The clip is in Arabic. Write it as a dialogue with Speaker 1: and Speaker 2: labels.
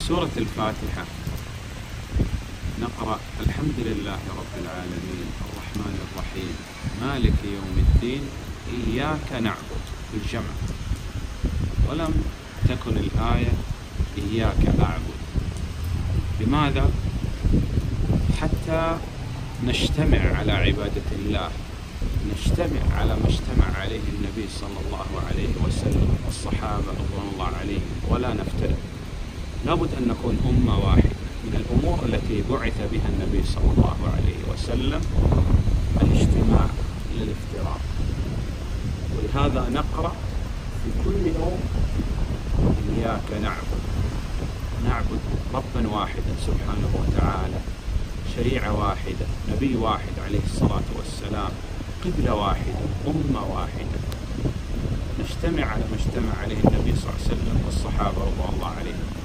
Speaker 1: سورة الفاتحة نقرأ: الحمد لله رب العالمين الرحمن الرحيم مالك يوم الدين إياك نعبد بالجمع، ولم تكن الآية إياك أعبد. لماذا؟ حتى نجتمع على عبادة الله، نجتمع على ما اجتمع عليه النبي صلى الله عليه وسلم والصحابة رضوان الله عليهم، ولا نفترق. لابد أن نكون أمة واحدة. من الأمور التي بعث بها النبي صلى الله عليه وسلم الاجتماع للافتراق، ولهذا نقرأ في كل يوم: إياك نعبد ربا واحدا سبحانه وتعالى، شريعة واحدة، نبي واحد عليه الصلاة والسلام، قبلة واحدة، أمة واحدة، نجتمع على ما اجتمع عليه النبي صلى الله عليه وسلم والصحابة رضوان الله عليهم.